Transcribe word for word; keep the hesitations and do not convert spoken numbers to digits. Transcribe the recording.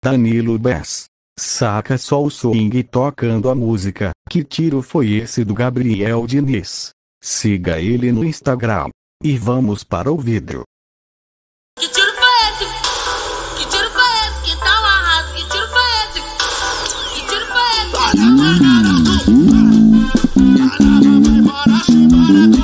Danilo Bess. Saca só o swing tocando a música. Que tiro foi esse do Gabriel Diniz? Siga ele no Instagram. E vamos para o vídeo. Que tiro foi esse? Que tiro foi esse? Que tá um arraso? Que tiro foi esse? Que tiro foi esse?